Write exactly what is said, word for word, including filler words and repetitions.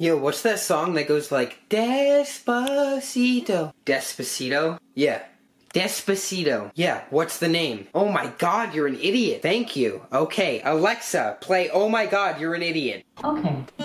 Yo, what's that song that goes like, Despacito? Despacito? Yeah. Despacito. Yeah, what's the name? Oh my god, you're an idiot. Thank you. Okay, Alexa, play Oh My God, You're an Idiot. Okay.